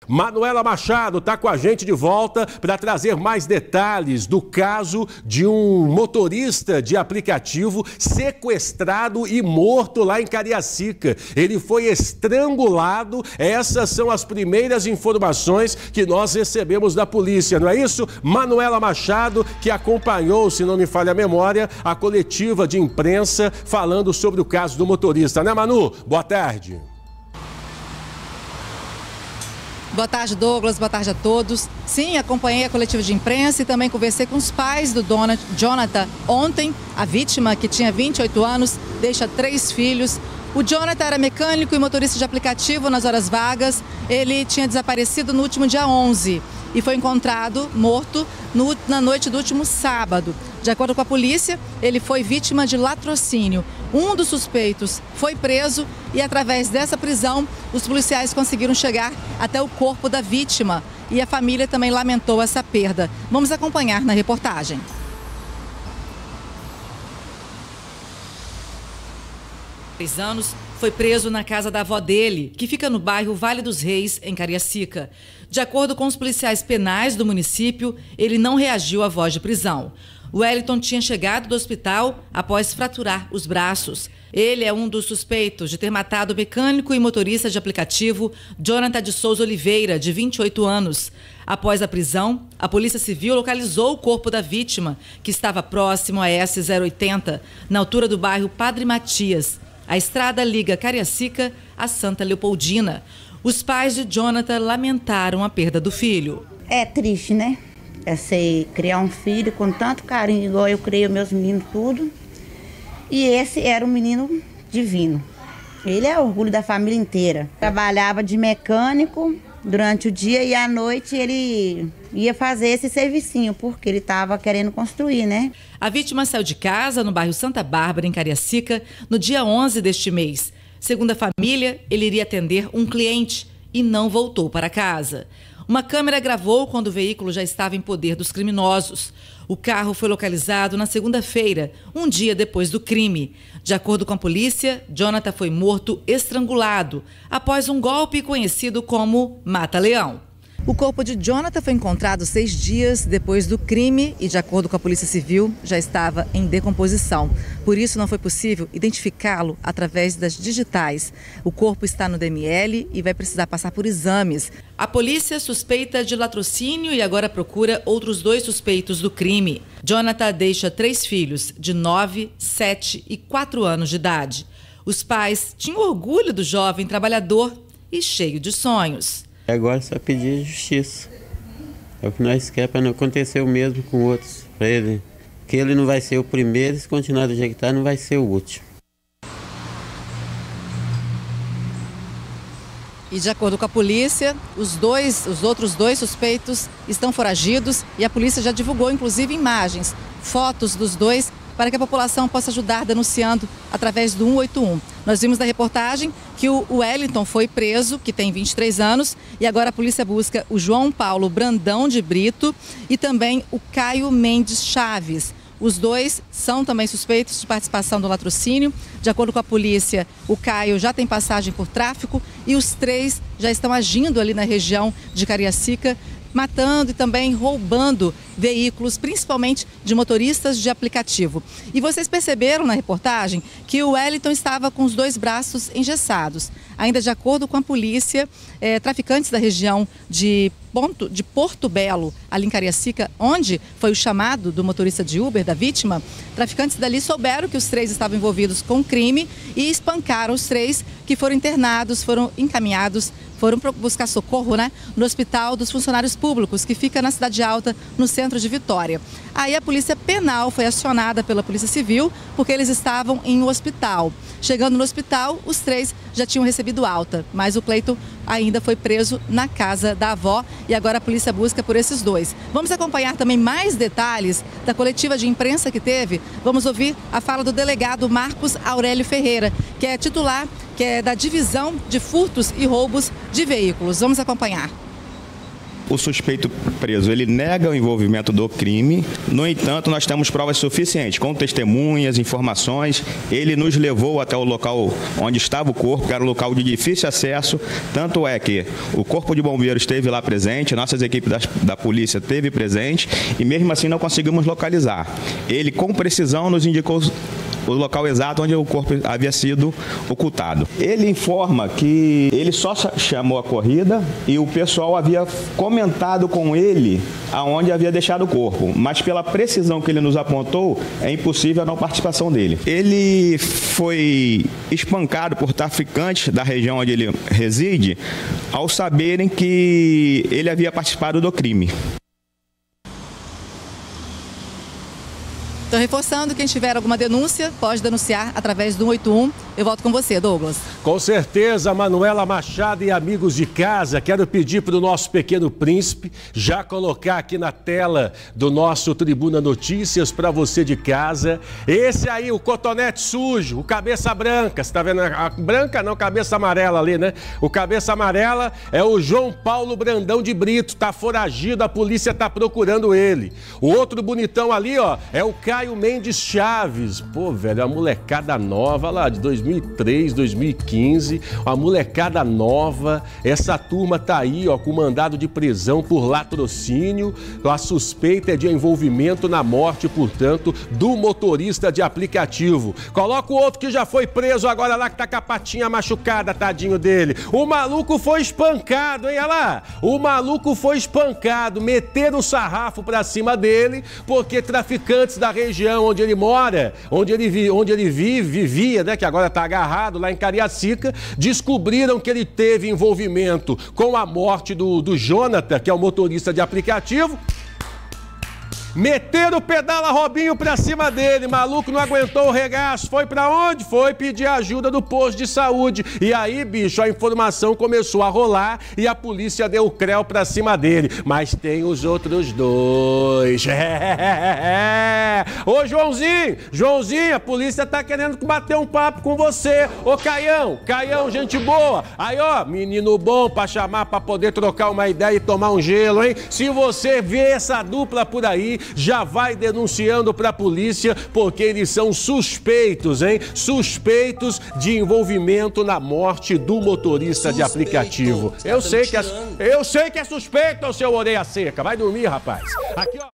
Manuela Machado está com a gente de volta para trazer mais detalhes do caso de um motorista de aplicativo sequestrado e morto lá em Cariacica. Ele foi estrangulado. Essas são as primeiras informações que nós recebemos da polícia, não é isso? Manuela Machado, que acompanhou, se não me falha a memória, a coletiva de imprensa falando sobre o caso do motorista, né, Manu? Boa tarde. Boa tarde, Douglas. Boa tarde a todos. Sim, acompanhei a coletiva de imprensa e também conversei com os pais do Jonathan ontem. A vítima, que tinha 28 anos, deixa 3 filhos. O Jonathan era mecânico e motorista de aplicativo nas horas vagas. Ele tinha desaparecido no último dia 11 e foi encontrado morto na noite do último sábado. De acordo com a polícia, ele foi vítima de latrocínio. Um dos suspeitos foi preso e, através dessa prisão, os policiais conseguiram chegar até o corpo da vítima. E a família também lamentou essa perda. Vamos acompanhar na reportagem. Anos, foi preso na casa da avó dele, que fica no bairro Vale dos Reis, em Cariacica. De acordo com os policiais penais do município, ele não reagiu à voz de prisão. O Wellington tinha chegado do hospital após fraturar os braços. Ele é um dos suspeitos de ter matado o mecânico e motorista de aplicativo Jonathan de Souza Oliveira, de 28 anos. Após a prisão, a Polícia Civil localizou o corpo da vítima, que estava próximo à S-080, na altura do bairro Padre Matias. A estrada liga Cariacica a Santa Leopoldina. Os pais de Jonathan lamentaram a perda do filho. É triste, né? É você criar um filho com tanto carinho, igual eu criei meus meninos tudo. E esse era um menino divino. Ele é orgulho da família inteira. Trabalhava de mecânico durante o dia e à noite ele ia fazer esse servicinho, porque ele estava querendo construir, né? A vítima saiu de casa no bairro Santa Bárbara, em Cariacica, no dia 11 deste mês. Segundo a família, ele iria atender um cliente e não voltou para casa. Uma câmera gravou quando o veículo já estava em poder dos criminosos. O carro foi localizado na segunda-feira, um dia depois do crime. De acordo com a polícia, Jonathan foi morto estrangulado após um golpe conhecido como mata-leão. O corpo de Jonathan foi encontrado 6 dias depois do crime e, de acordo com a Polícia Civil, já estava em decomposição. Por isso, não foi possível identificá-lo através das digitais. O corpo está no DML e vai precisar passar por exames. A polícia suspeita de latrocínio e agora procura outros 2 suspeitos do crime. Jonathan deixa 3 filhos de 9, 7 e 4 anos de idade. Os pais tinham orgulho do jovem trabalhador e cheio de sonhos. Agora só pedir justiça. É o que nós queremos para não acontecer o mesmo com outros. Para ele, que ele não vai ser o primeiro, se continuar do jeito que está, não vai ser o último. E de acordo com a polícia, os outros 2 suspeitos estão foragidos e a polícia já divulgou, inclusive, imagens, fotos dos 2 para que a população possa ajudar denunciando através do 181. Nós vimos na reportagem que o Wellington foi preso, que tem 23 anos, e agora a polícia busca o João Paulo Brandão de Brito e também o Caio Mendes Chaves. Os 2 são também suspeitos de participação do latrocínio. De acordo com a polícia, o Caio já tem passagem por tráfico e os 3 já estão agindo ali na região de Cariacica, matando e também roubando veículos, principalmente de motoristas de aplicativo. E vocês perceberam na reportagem que o Wellington estava com os 2 braços engessados. Ainda de acordo com a polícia, traficantes da região de Porto Belo, ali em Cariacica, onde foi o chamado do motorista de Uber, da vítima, traficantes dali souberam que os 3 estavam envolvidos com o crime e espancaram os 3, que foram internados, foram encaminhados, foram buscar socorro, né, no Hospital dos Funcionários Públicos, que fica na Cidade Alta, no centro de Vitória. Aí a Polícia Penal foi acionada pela Polícia Civil, porque eles estavam em um hospital. Chegando no hospital, os 3 já tinham recebido alta, mas o Cleiton ainda foi preso na casa da avó e agora a polícia busca por esses 2. Vamos acompanhar também mais detalhes da coletiva de imprensa que teve. Vamos ouvir a fala do delegado Marcos Aurélio Ferreira, que é titular, que é da Divisão de Furtos e Roubos de Veículos. Vamos acompanhar. O suspeito preso, ele nega o envolvimento do crime. No entanto, nós temos provas suficientes, com testemunhas, informações. Ele nos levou até o local onde estava o corpo, que era um local de difícil acesso. Tanto é que o Corpo de Bombeiros esteve lá presente, nossas equipes da polícia esteve presente, e mesmo assim não conseguimos localizar. Ele, com precisão, nos indicou o local exato onde o corpo havia sido ocultado. Ele informa que ele só chamou a corrida e o pessoal havia comentado com ele aonde havia deixado o corpo, mas pela precisão que ele nos apontou, é impossível a não participação dele. Ele foi espancado por traficantes da região onde ele reside, ao saberem que ele havia participado do crime. Então, reforçando, quem tiver alguma denúncia, pode denunciar através do 181. Eu volto com você, Douglas. Com certeza, Manuela Machado e amigos de casa, quero pedir para o nosso pequeno príncipe já colocar aqui na tela do nosso Tribuna Notícias para você de casa. Esse aí, o cotonete sujo, o cabeça branca, você está vendo? A branca não, cabeça amarela ali, né? O cabeça amarela é o João Paulo Brandão de Brito, está foragido, a polícia está procurando ele. O outro bonitão ali, ó, é o Caio Mendes Chaves. Pô, velho, a molecada nova lá de 2003, 2015, uma molecada nova. Essa turma tá aí, ó, com mandado de prisão por latrocínio. A suspeita é de envolvimento na morte, portanto, do motorista de aplicativo. Coloca o outro que já foi preso agora lá, que tá com a patinha machucada, tadinho dele. O maluco foi espancado, hein, olha lá. O maluco foi espancado, meteram o sarrafo pra cima dele, porque traficantes da região onde ele mora, onde ele vivia, né, que agora está agarrado lá em Cariacica, descobriram que ele teve envolvimento com a morte do Jonathan, que é o motorista de aplicativo. Meteram o pedala Robinho pra cima dele, maluco não aguentou o regaço, foi pra onde? Foi pedir ajuda do posto de saúde. E aí, bicho, a informação começou a rolar e a polícia deu o creu pra cima dele. Mas tem os outros dois. Ô, Joãozinho, a polícia tá querendo bater um papo com você. Ô, Caião, gente boa. Aí, ó, menino bom pra chamar, pra poder trocar uma ideia e tomar um gelo, hein? Se você vê essa dupla por aí, já vai denunciando para a polícia, porque eles são suspeitos, hein? Suspeitos de envolvimento na morte do motorista de aplicativo. Eu sei que é suspeito, seu orelha seca. Vai dormir, rapaz. Aqui, ó.